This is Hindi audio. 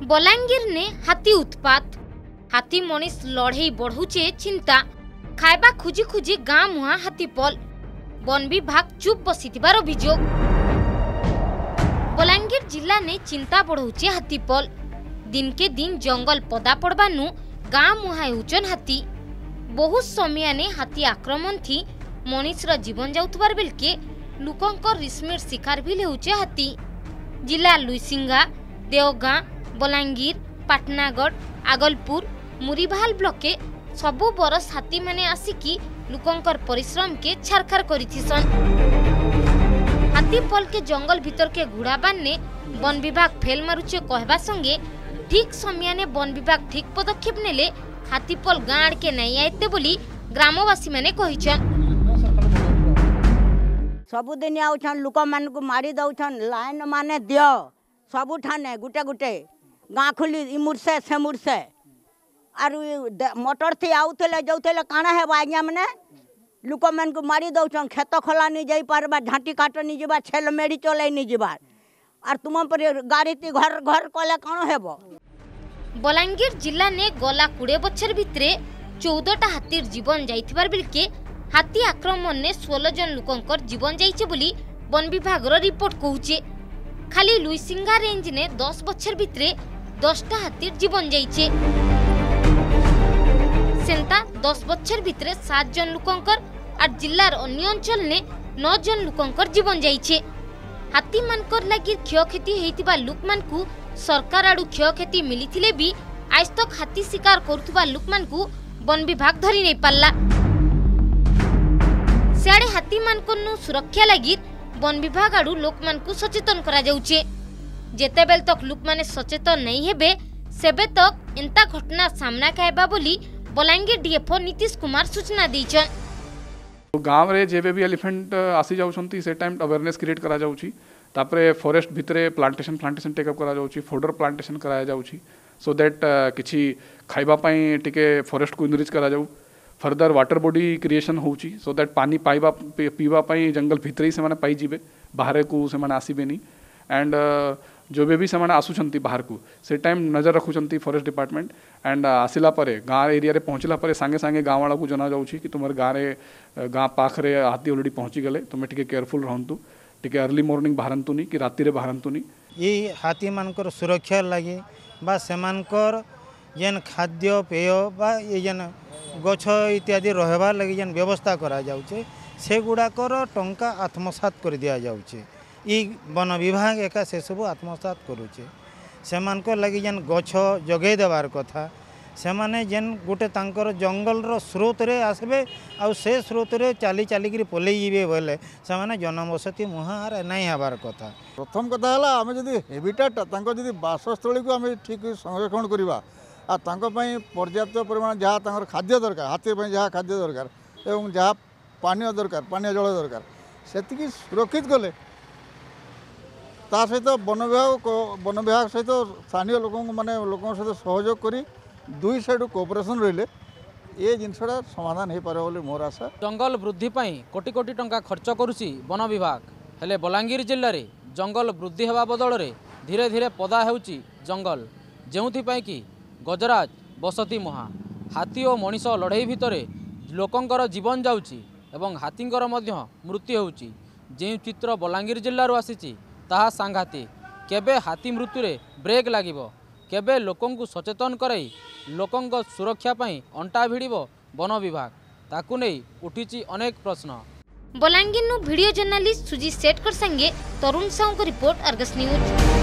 बलांगीर ने हाथी उत्पात हाथी मनीष लड़े बढ़ुचे चिंता खाइबा खुजी खुजी गाँ मुहा हाथीपल वन विभाग चुप बसिथिबार अभियोग। बलांगीर जिला ने चिंता बढ़ुचे हाथीपल दिन के दिन जंगल पदा पड़बानु गाँ मुहा होचन हाथी बहुत समय ने हाथी आक्रमण थी मनीषर जीवन जाउथबार बेलके लुकंकर रिस्मिर शिकार भी लेउचे हाथी। जिला लुइसिंगा देवगां बलांगीर पाटनागढ़ आगलपुर मुरीभाल ब्लॉक के सबु बरस हाथी माने आसिकी लुकंकर परिश्रम के छारखार करिथिसन। हाथी पल के जंगल भीतर के घुड़ाबान ने वन विभाग फेल मारुचे कहबा संगे ठीक समय ने वन विभाग ठीक पदक्षेप नेले हाथी पल गाँ के नहीं आयते बोली ग्रामवासी माने कहिछन। सबुदिन आउछन लुक मान को मारी दउछन लाइन माने दियो सबु ठाने गुटे गुटे गाँ खुली इमुर से मुर से आरु मोटर थी आउथले जाउथले काना है आज्ञा माने लुक मान को मारी दउछन खेत खोला नहीं जाई पारबा झांटी काट नहीं जीबा छेल मेड़ी चले नहीं जीबा आर तुम पर गाड़ी ती घर घर कले काना हेबो। बलांगीर जिला ने गला 20 बछर भितरे 14टा हाथीर जीवन जाइथिबार बिलके हाथी आक्रमण ने 16 जन लोकंकर जीवन जाइछे बोली वन विभाग रिपोर्ट कहूचे। खाली लुइसिंगा रेंज ने 10 बछर भितरे 10टा हाथीर जीवन जाइछे। सेंता 10 बछर भितरे 7 जन लोकंकर और जिल्लार अन्य अंचल ने 9 जन लोकंकर जीवन जाइछे। हाथी मानकर लागि क्षयक्षति हेतिबा लोक मानकु सरकार आडू क्षयक्षति मिलिथिले भी आज तक हाथी शिकार करुथबा लोक मानकु वन विभाग धरि नै पाल्ला। सियाड़े हाथी मानकनु सुरक्षा लागि वन विभाग आडू लोक मानकु सचेतन करा जाउचे। जेतेबेल तक लोक माने सचेतन नहीं हेबे सेबे तक एंता घटना सामना कायबा बोली बलांगीर डीएफओ नीतीश कुमार सूचना दैछन। गाँव रे जेबे भी एलिफेंट आसी जाउछंती से टाइम अवेयरनेस क्रिएट करा जाउची तापरे फॉरेस्ट भितरे प्लांटेशन टेकअप करा जाउची फोडर प्लांटेशन कराया जाउची सो दैट किछि खाइबा पई टिके फॉरेस्ट को इनरिच करा जाउ फर्दर वाटर बॉडी क्रिएशन होउची सो दैट पानी पाइबा पीवा पई जंगल भितरे से माने पाई जिबे बाहर को से माने आसीबेनी एंड जो भी से माने आसुछंती बाहर को से टाइम नजर रखुछंती फॉरेस्ट डिपार्टमेंट एंड आसिला परे गाँ एरिया रे पहुँचला परे सांगे सांगे गाँव वाला को जना जाउची कि तुमर गाँ पाखरे हाथी ऑलरेडी पहुँची गले तुम टिके केयरफुल रहंतु टिके अर्ली मॉर्निंग बाहरंतुनी कि राति रे बाहरंतुनी। ये हाथी मानकर सुरक्षा लगी बा सेमानकर जेन खाद्य पेय बा ये जेन गछ इत्यादि रहबा लगी जेन व्यवस्था करा जाउचे से गुड़ाकर टंका आत्मसात कर दिया जाउचे। ई वन विभाग एका से सब आत्मसात करुचे सेमानकर लगी जेन गछ जगै देवार कथा सेमाने जेन गोटे तांकर जंगल रो स्रोत रे आसबे आ से स्रोत रे चाली चाली करी पलई जीवे बोले सेमाने जनबसति मुहार नहीं हबार कथा। प्रथम कथा है आम जदि हेबिटाट जदि बासस्थली को आम ठीक संरक्षण करवा आ पर्याप्त परिमाण जहाँ तांकर खाद्य दरकार हाथी जहाँ खाद्य दरकार एवं जहाँ पानीय दरकार पानीय जल दरकार से सुरक्षित कले ता सहित वन विभाग सहित स्थानीय लोक माने लोक सहित सहयोग करी दुई साइड कोऑपरेशन रहिले ये जिनसटा समाधान हो पारे बोली मोर आशा। जंगल वृद्धि पाई कोटी कोटी टंका खर्च करुची वन विभाग हेले बलांगीर जिले में जंगल वृद्धि होगा बदल में धीरे धीरे पदा होउची जंगल जोपाई कि गजराज बसती मुहा हाथी और मनीष लड़ई भितर लोकंकर जीवन जाउची एवं हाथींकर मध्य मृत्यु होउची जे चित्र बलांगीर जिल्लारू आसीची ताहा सांघातिक केबे हाथी मृत्यु रे ब्रेक लागिबो केबे लोकंकु सचेतन कराई लोकंक सुरक्षा पाई अंटा भिड़िबो वन विभाग ताकु नै उठिची अनेक प्रश्न। बलांगीर नु वीडियो जर्नलिस्ट सुजी सेठकर संगे तरुण साहू को रिपोर्ट अर्गस न्यूज।